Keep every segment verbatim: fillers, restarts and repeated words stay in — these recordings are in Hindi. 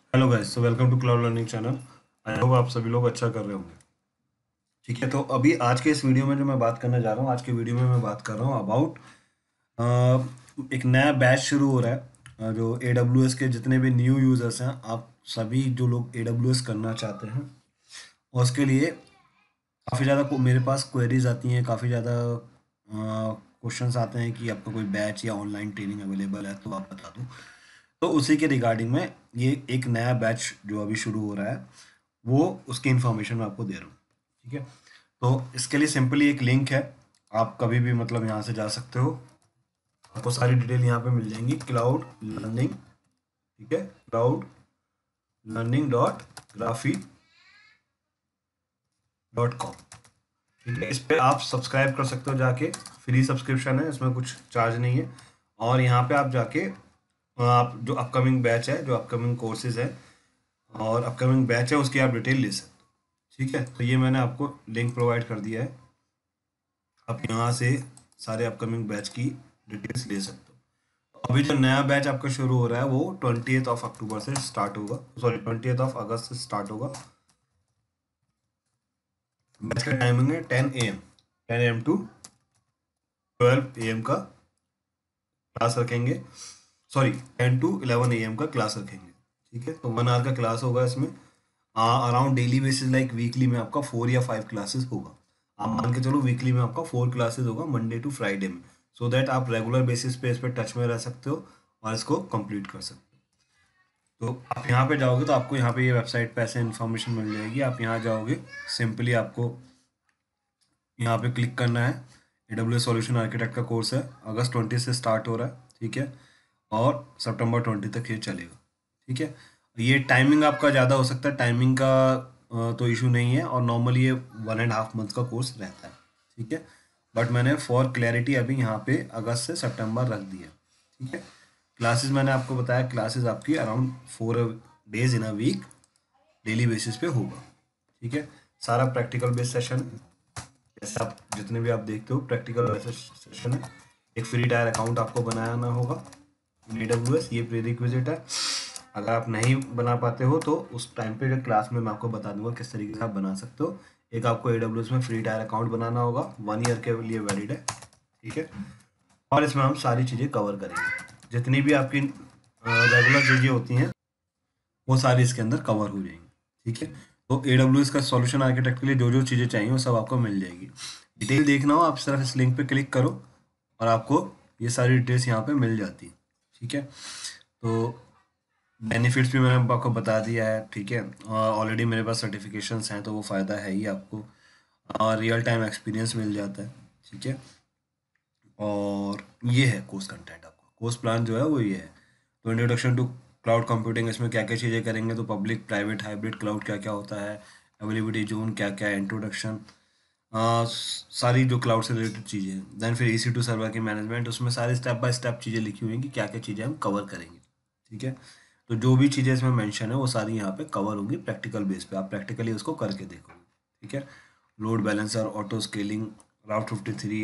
Hello guys, so welcome to cloud learning channel. I hope आप सभी लोग अच्छा कर रहे होंगे। ठीक है, तो अभी आज के इस वीडियो में जो मैं बात करने जा रहा हूँ, आज के वीडियो में मैं बात कर रहा हूँ अबाउट एक नया बैच शुरू हो रहा है। अ, जो ए डब्ल्यू एस के जितने भी न्यू यूज़र्स हैं, आप सभी जो लोग ए डब्ल्यू एस करना चाहते हैं, और उसके लिए काफ़ी ज़्यादा मेरे पास क्वेरीज आती हैं, काफ़ी ज़्यादा क्वेश्चंस आते हैं कि आपका कोई बैच या ऑनलाइन ट्रेनिंग अवेलेबल है तो आप बता दो। तो उसी के रिगार्डिंग में ये एक नया बैच जो अभी शुरू हो रहा है, वो उसकी इन्फॉर्मेशन मैं आपको दे रहा हूँ। ठीक है, तो इसके लिए सिंपली एक लिंक है, आप कभी भी मतलब यहाँ से जा सकते हो। आपको सारी डिटेल यहाँ पे मिल जाएंगी, क्लाउड लर्निंग। ठीक है, cloud learning dot graphy dot com. ठीक है, इस पे आप सब्सक्राइब कर सकते हो जाके, फ्री सब्सक्रिप्शन है, इसमें कुछ चार्ज नहीं है। और यहाँ पे आप जाके आप जो अपकमिंग बैच है, जो अपकमिंग कोर्सेज है और अपकमिंग बैच है, उसकी आप डिटेल ले सकते हो। ठीक है, तो ये मैंने आपको लिंक प्रोवाइड कर दिया है, आप यहाँ से सारे अपकमिंग बैच की डिटेल्स ले सकते हो। अभी जो नया बैच आपका शुरू हो रहा है वो ट्वेंटी ऑफ अक्टूबर से स्टार्ट होगा, सॉरी ट्वेंटी ऑफ अगस्त से स्टार्ट होगा। बैच का टाइमिंग है ten A M ten A M to twelve A M का क्लास रखेंगे, sorry ten to eleven A M का क्लास रखेंगे। ठीक है, तो वन आवर का क्लास होगा इसमें। Around daily basis like weekly में आपका फोर या फाइव क्लासेस होगा। आप मान के चलो वीकली में आपका फोर क्लासेस होगा, मंडे टू फ्राइडे में, सो so दैट आप रेगुलर बेसिस पे इस पे टच में रह सकते हो और इसको कंप्लीट कर सकते हो। तो आप यहाँ पे जाओगे तो आपको यहाँ पे ये वेबसाइट पे ऐसे इन्फॉर्मेशन मिल जाएगी। आप यहाँ जाओगे, सिंपली आपको यहाँ पे क्लिक करना है। A W S solution architect का कोर्स है, अगस्त ट्वेंटी से स्टार्ट हो रहा है। ठीक है, और सितंबर ट्वेंटी तक ये चलेगा। ठीक है, ये टाइमिंग आपका ज़्यादा हो सकता है, टाइमिंग का अ, तो इशू नहीं है, और नॉर्मली ये वन एंड हाफ मंथ का कोर्स रहता है। ठीक है, बट मैंने फॉर क्लैरिटी अभी यहाँ पे अगस्त से सितंबर रख दिया। ठीक है, क्लासेस मैंने आपको बताया, क्लासेस आपकी around four days in a week daily basis पे होगा। ठीक है, सारा प्रैक्टिकल बेस्ड सेशन, जैसे आप जितने भी आप देखते हो प्रैक्टिकल बेस्ड सेशन है। एक फ्री टायर अकाउंट आपको बनाना होगा इन ए डब्ल्यू एस, ये प्री रिक्विजिट है। अगर आप नहीं बना पाते हो तो उस टाइम पे जो क्लास में मैं आपको बता दूंगा किस तरीके से आप बना सकते हो। एक आपको ए डब्ल्यू एस में फ्री टायर अकाउंट बनाना होगा, वन ईयर के लिए वैलिड है। ठीक है, और इसमें हम सारी चीज़ें कवर करेंगे, जितनी भी आपकी रेगुलर चीज़ें होती हैं वो सारी इसके अंदर कवर हो जाएंगी। ठीक है, तो ए डब्ल्यू एस का सॉल्यूशन आर्किटेक्ट के लिए जो जो चीज़ें चाहिए वो सब आपको मिल जाएगी। डिटेल देखना हो आप सिर्फ इस लिंक पे क्लिक करो और आपको ये सारी डिटेल्स यहाँ पे मिल जाती है। ठीक है, तो बेनिफिट्स भी मैंने आपको बता दिया है। ठीक है, ऑलरेडी मेरे पास सर्टिफिकेशंस हैं तो वो फ़ायदा है ही आपको, और रियल टाइम एक्सपीरियंस मिल जाता है। ठीक है, और ये है कोर्स कंटेंट, आपका कोर्स प्लान जो है वो ये है। तो इंट्रोडक्शन टू क्लाउड कंप्यूटिंग, इसमें क्या क्या चीज़ें करेंगे, तो पब्लिक प्राइवेट हाइब्रिड क्लाउड क्या क्या होता है, अवेलेबिलिटी जोन क्या क्या है, इंट्रोडक्शन, सारी जो क्लाउड से रिलेटेड चीज़ें हैं। देन फिर ई सी टू सर्वर की मैनेजमेंट, उसमें सारी स्टेप बाय स्टेप चीज़ें लिखी हुई हैं कि क्या क्या चीज़ें हम कवर करेंगे। ठीक है, तो जो भी चीज़ें इसमें मेंशन है वो सारी यहाँ पे कवर होंगी प्रैक्टिकल बेस पे, आप प्रैक्टिकली उसको करके देखोगे। ठीक है, load balancer, auto scaling, route fifty three,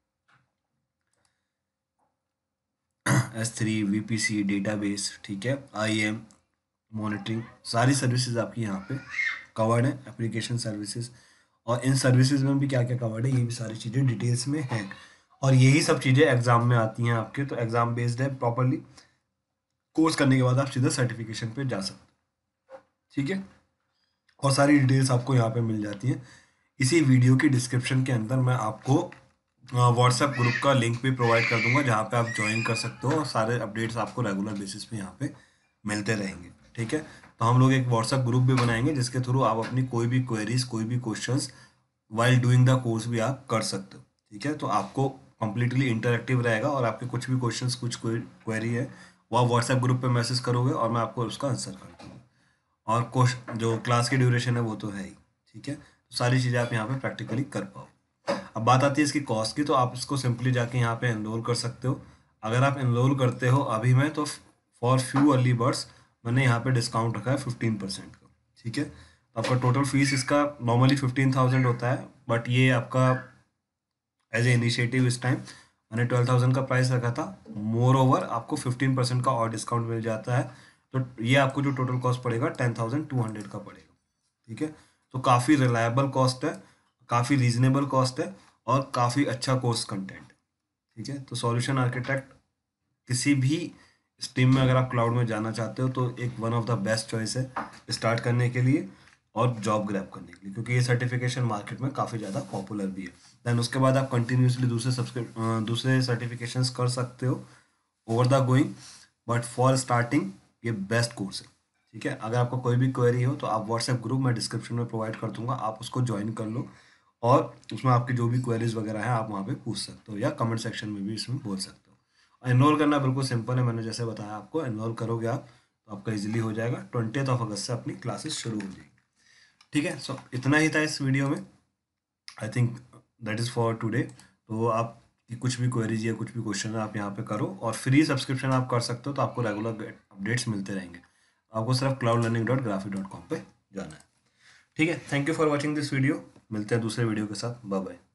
S three, V P C, database, ठीक है, आई एम मॉनिटरिंग, सारी सर्विसेज आपकी यहाँ पे कवर्ड है, एप्लीकेशन सर्विसेज। और इन सर्विसेज में भी क्या क्या कवर्ड है ये भी सारी चीज़ें डिटेल्स में हैं, और यही सब चीज़ें एग्जाम में आती हैं आपके, तो एग्जाम बेस्ड है प्रॉपरली। कोर्स करने के बाद आप सीधा सर्टिफिकेशन पे जा सकते हो। ठीक है, और सारी डिटेल्स आपको यहाँ पे मिल जाती हैं। इसी वीडियो की डिस्क्रिप्शन के अंदर मैं आपको व्हाट्सएप ग्रुप का लिंक भी प्रोवाइड कर दूंगा, जहाँ पे आप ज्वाइन कर सकते हो और सारे अपडेट्स आपको रेगुलर बेसिस पे यहाँ पे मिलते रहेंगे। ठीक है, तो हम लोग एक व्हाट्सएप ग्रुप भी बनाएंगे जिसके थ्रू आप अपनी कोई भी क्वेरीज, कोई भी questions while doing the course भी आप कर सकते हो। ठीक है, तो आपको कम्प्लीटली इंटरेक्टिव रहेगा, और आपके कुछ भी क्वेश्चंस, कुछ क्वेरी है वो आप व्हाट्सएप ग्रुप पे मैसेज करोगे और मैं आपको उसका आंसर कर दूँगा। और क्वेश्चन जो क्लास की ड्यूरेशन है वो तो है ही। ठीक है, तो सारी चीज़ें आप यहाँ पे प्रैक्टिकली कर पाओ। अब बात आती है इसकी कॉस्ट की, तो आप इसको सिंपली जाके यहाँ पे एनरोल कर सकते हो। अगर आप एनरोल करते हो अभी में, तो फॉर फ्यू अर्ली बर्ड्स मैंने यहाँ पे डिस्काउंट रखा है फिफ्टीन परसेंट का। ठीक है, तो आपका टोटल फीस इसका नॉर्मली फिफ्टीन थाउजेंड होता है, बट ये आपका एज ए इनिशिएटिव इस टाइम मैंने ट्वेल्व थाउजेंड का प्राइस रखा था। मोर ओवर आपको फिफ्टीन परसेंट का और डिस्काउंट मिल जाता है तो ये आपको जो टोटल कॉस्ट पड़ेगा टेन थाउजेंड टू हंड्रेड का पड़ेगा। ठीक है, तो काफ़ी रिलायबल कॉस्ट है, काफ़ी रीजनेबल कॉस्ट है और काफ़ी अच्छा कोर्स कंटेंट। ठीक है, तो सॉल्यूशन आर्किटेक्ट किसी भी स्ट्रीम में अगर आप क्लाउड में जाना चाहते हो तो एक one of the best choice है स्टार्ट करने के लिए और जॉब ग्रैब करने के लिए, क्योंकि ये सर्टिफिकेशन मार्केट में काफ़ी ज़्यादा पॉपुलर भी है। देन उसके बाद आप कंटिन्यूसली दूसरे सब्सक्रिप दूसरे सर्टिफिकेशंस कर सकते हो over the going, but for starting ये बेस्ट कोर्स है। ठीक है, अगर आपको कोई भी क्वेरी हो तो आप व्हाट्सएप ग्रुप मैं डिस्क्रिप्शन में प्रोवाइड कर दूंगा, आप उसको ज्वाइन कर लो और उसमें आपकी जो भी क्वेरीज वगैरह है आप वहाँ पे पूछ सकते हो या कमेंट सेक्शन में भी इसमें बोल सकते हो। एनरोल करना बिल्कुल सिंपल है, मैंने जैसे बताया आपको, एनरोल करोगे आप तो आपका इजीली हो जाएगा। ट्वेंटी ऑफ अगस्त से अपनी क्लासेस शुरू हो जाएगी। ठीक है, सो इतना ही था इस वीडियो में। I think that is for today. तो आप की कुछ भी क्वेरीज या कुछ भी क्वेश्चन है आप यहाँ पे करो और फ्री सब्सक्रिप्शन आप कर सकते हो, तो आपको रेगुलर अपडेट्स मिलते रहेंगे। आपको सिर्फ cloud learning dot graphy dot com पर जाना है। ठीक है, thank you for watching this video. मिलते हैं दूसरे वीडियो के साथ। Bye bye.